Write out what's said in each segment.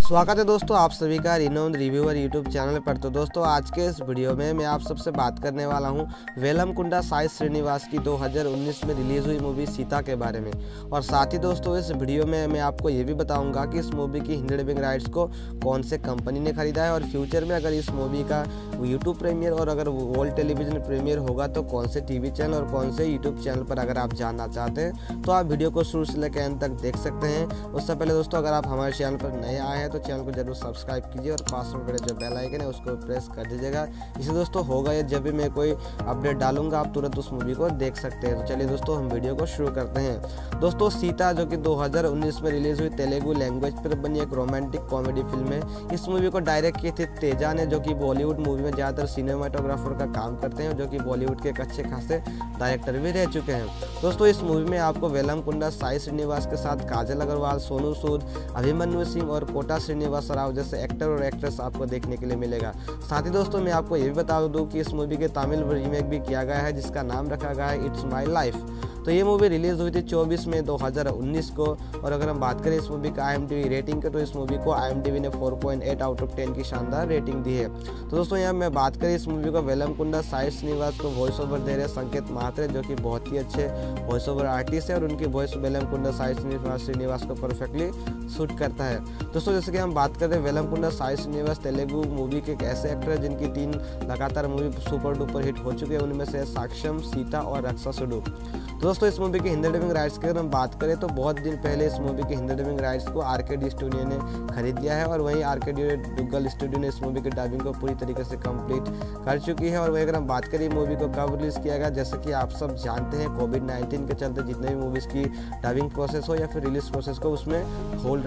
स्वागत है दोस्तों आप सभी का रिनोन रिव्यूअर यूट्यूब चैनल पर। तो दोस्तों आज के इस वीडियो में मैं आप सबसे बात करने वाला हूं वेलमकुंडा साई श्रीनिवास की 2019 में रिलीज़ हुई मूवी सीता के बारे में। और साथ ही दोस्तों इस वीडियो में मैं आपको ये भी बताऊंगा कि इस मूवी की हिंदी डबिंग राइट्स को कौन से कंपनी ने खरीदा है और फ्यूचर में अगर इस मूवी का यूट्यूब प्रीमियर और अगर वर्ल्ड टेलीविजन प्रीमियर होगा तो कौन से टीवी चैनल और कौन से यूट्यूब चैनल पर अगर आप जानना चाहते हैं तो आप वीडियो को शुरू से लेकर अंत तक देख सकते हैं। उससे पहले दोस्तों अगर आप हमारे चैनल पर नए आए हैं तो चैनल को जरूर सब्सक्राइब कीजिए और पास में बड़े जो बेल आइकन है उसको प्रेस कर दीजिएगा। इससे दोस्तों होगा ये जब भी मैं कोई अपडेट डालूंगा आप तुरंत उस मूवी को देख सकते हैं। तो चलिए दोस्तों हम वीडियो को शुरू करते हैं। दोस्तों सीता जो कि 2019 में रिलीज हुई तेलुगु लैंग्वेज पर बनी एक रोमांटिक कॉमेडी फिल्म है। इस मूवी को डायरेक्ट की थी तेजा ने, जो कि बॉलीवुड मूवी में ज़्यादातर सिनेमाटोग्राफर का काम करते हैं, जो कि बॉलीवुड के एक अच्छे खासे डायरेक्टर भी रह चुके हैं। दोस्तों इस मूवी में आपको वेलमकुंडा साई श्रीनिवास के साथ काजल अग्रवाल, सोनू सूद, अभिमन्यु सिंह और कोटा श्रीनिवास राव जैसे एक्टर और एक्ट्रेस आपको देखने के लिए मिलेगा। साथ ही दोस्तों मैं आपको ये भी बता दूं कि इस मूवी के तमिल रीमेक भी किया गया है जिसका नाम रखा गया है इट्स माई लाइफ। तो ये मूवी रिलीज हुई थी 24 मई 2019 को। और अगर हम बात करें इस मूवी का IMDb रेटिंग के तो इस मूवी को IMDb ने 4.8 आउट ऑफ 10 की शानदार रेटिंग दी है। तो दोस्तों यहाँ मैं बात करें इस मूवी को वेलमकुंडा साई श्रीनिवास को वॉइस ओवर दे रहे संकेत महात्रे, जो कि बहुत ही अच्छे वॉइस ओवर आर्टिस्ट है और उनकी वॉइस वेलमकुंडा साई श्रीनिवास को परफेक्टली सूट करता है। दोस्तों जैसे कि हम बात करते हैं वेलमकुंडा साई श्रीनिवास तेलुगु मूवी के एक ऐसे एक्टर है जिनकी 3 लगातार मूवी सुपर डुपर हिट हो चुके हैं। उनमें से साक्ष्यम, सीता और रक्षासुडु। दोस्तों इस मूवी की हिंदी डबिंग राइट्स की अगर हम बात करें तो बहुत दिन पहले इस मूवी की हिंदी डबिंग राइट्स को आरकेडी स्टूडियो ने खरीद लिया है और वहीं आरकेडी डुग्गल स्टूडियो ने इस मूवी की डबिंग को पूरी तरीके से कंप्लीट कर चुकी है। और वहीं अगर हम बात करें मूवी को कब रिलीज किया गया, जैसे कि आप सब जानते हैं कोविड-19 के चलते जितने भी मूवीज़ की डबिंग प्रोसेस हो या फिर रिलीज प्रोसेस को उसमें होल्ड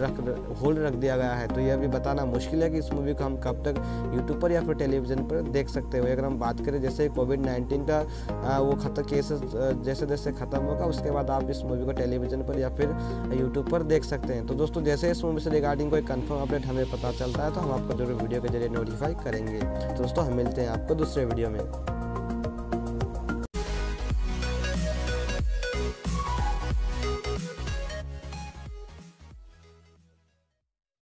रख दिया गया है। तो यह भी बताना मुश्किल है कि इस मूवी को हम कब तक यूट्यूब पर या फिर टेलीविजन पर देख सकते हैं। अगर हम बात करें जैसे कोविड-19 का वो केसेस जैसे जैसे खत्म होगा उसके बाद आप इस मूवी को टेलीविजन पर या फिर यूट्यूब पर देख सकते हैं। तो दोस्तों जैसे इस मूवी से रिगार्डिंग कोई कंफर्म अपडेट हमें पता चलता है तो हम आपको जरूर वीडियो के जरिए नोटिफाई करेंगे। तो दोस्तों हम मिलते हैं आपको दूसरे वीडियो में।